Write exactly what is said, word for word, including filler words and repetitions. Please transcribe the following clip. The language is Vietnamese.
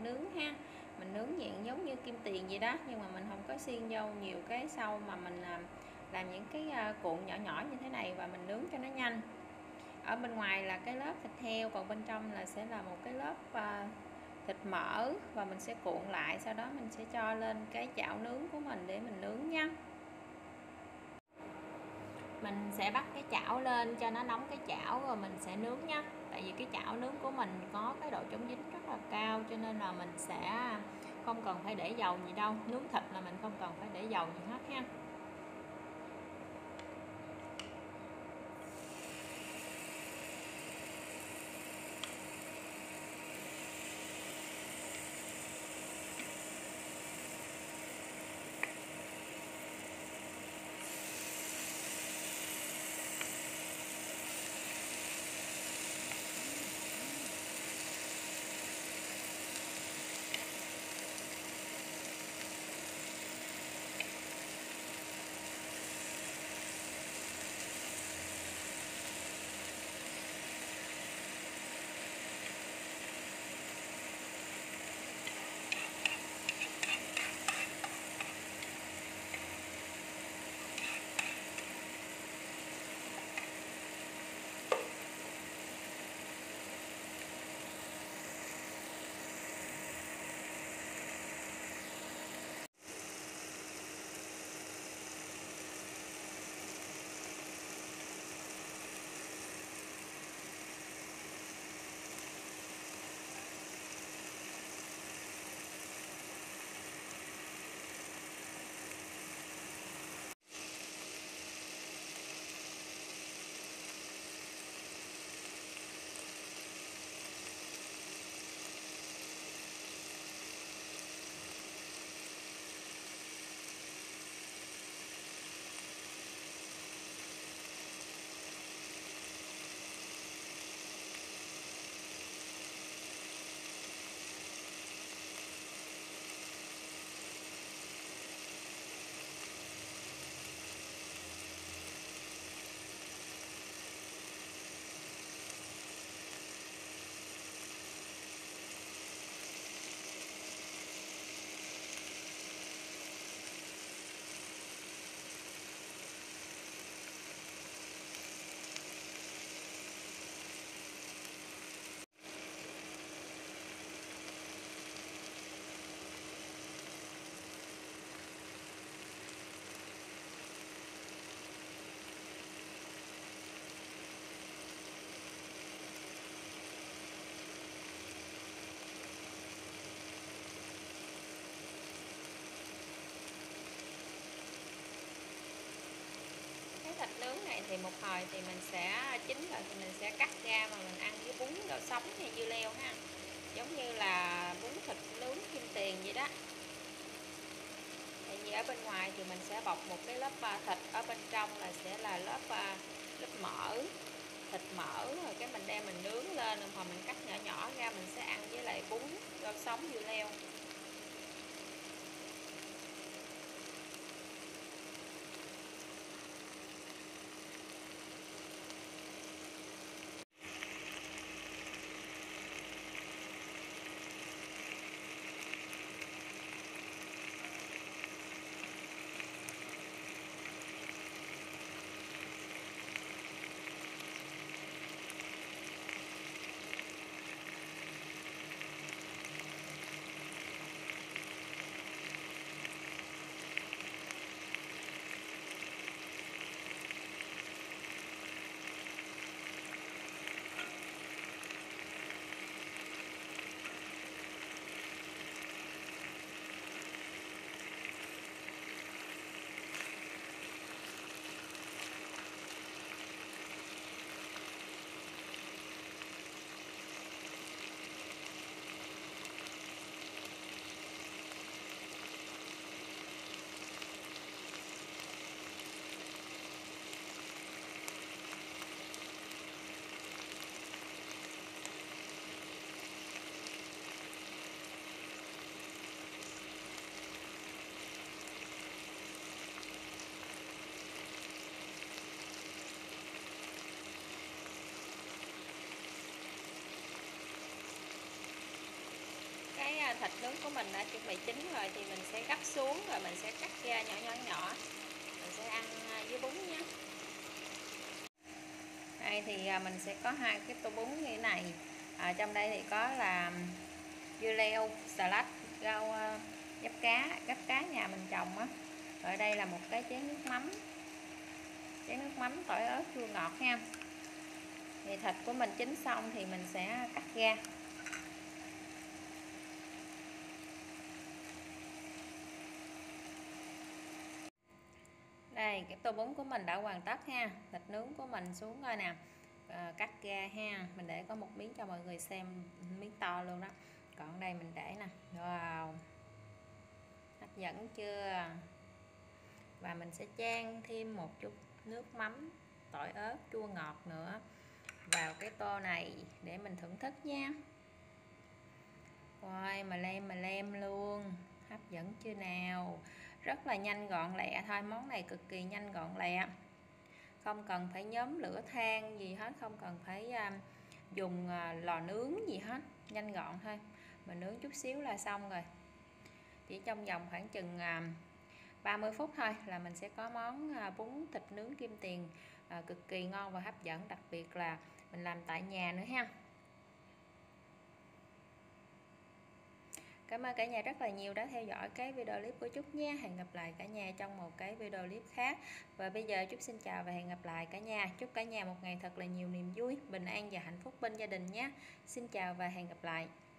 nướng ha. Mình nướng dạng giống như kim tiền vậy đó, nhưng mà mình không có xiên vô nhiều cái sâu, mà mình làm, làm những cái cuộn nhỏ nhỏ như thế này và mình nướng cho nó nhanh. Ở bên ngoài là cái lớp thịt heo, còn bên trong là sẽ là một cái lớp uh, thịt mỡ, và mình sẽ cuộn lại, sau đó mình sẽ cho lên cái chảo nướng của mình để mình nướng nha. Mình sẽ bắt cái chảo lên cho nó nóng cái chảo rồi mình sẽ nướng nha. Tại vì cái chảo nướng của mình có cái độ chống dính rất là cao, cho nên là mình sẽ không cần phải để dầu gì đâu. Nướng thịt là mình không cần phải để dầu gì hết ha. Cái thịt nướng này thì một hồi thì mình sẽ chín rồi thì mình sẽ cắt ra mà mình ăn với bún đậu sống hay dưa leo ha, giống như là bún thịt nướng kim tiền vậy đó. Tại vì ở bên ngoài thì mình sẽ bọc một cái lớp thịt, ở bên trong là sẽ là lớp lớp mỡ, thịt mỡ, rồi cái mình đem mình nướng lên, rồi mình cắt nhỏ nhỏ ra mình sẽ ăn với lại bún đậu sống dưa leo. thịt nướng của mình đã chuẩn bị chín rồi thì mình sẽ gắp xuống rồi mình sẽ cắt ra nhỏ nhỏ nhỏ. Mình sẽ ăn với bún nhé. Đây thì mình sẽ có hai cái tô bún như thế này. À, trong đây thì có là dưa leo, xà lách, rau giáp cá, gắp cá nhà mình trồng á. Ở đây là một cái chén nước mắm, chén nước mắm tỏi ớt chua ngọt nha. Thì thịt của mình chín xong thì mình sẽ cắt ra. Đây, cái tô bún của mình đã hoàn tất ha. Thịt nướng của mình xuống rồi nè. À, cắt ra ha. Mình để có một miếng cho mọi người xem, miếng to luôn đó. Còn đây mình để nè. Wow, hấp dẫn chưa? Và mình sẽ chan thêm một chút nước mắm tỏi ớt chua ngọt nữa vào cái tô này để mình thưởng thức nha. Rồi mà lem mà lem luôn, hấp dẫn chưa nào? Rất là nhanh gọn lẹ thôi, món này cực kỳ nhanh gọn lẹ, không cần phải nhóm lửa than gì hết, không cần phải uh, dùng uh, lò nướng gì hết, nhanh gọn thôi. Mình nướng chút xíu là xong rồi, chỉ trong vòng khoảng chừng uh, ba mươi phút thôi là mình sẽ có món uh, bún thịt nướng Kim Tiền uh, cực kỳ ngon và hấp dẫn, đặc biệt là mình làm tại nhà nữa ha. Cảm ơn cả nhà rất là nhiều đã theo dõi cái video clip của Trúc nha. Hẹn gặp lại cả nhà trong một cái video clip khác. Và bây giờ Trúc xin chào và hẹn gặp lại cả nhà. Chúc cả nhà một ngày thật là nhiều niềm vui, bình an và hạnh phúc bên gia đình nhé. Xin chào và hẹn gặp lại.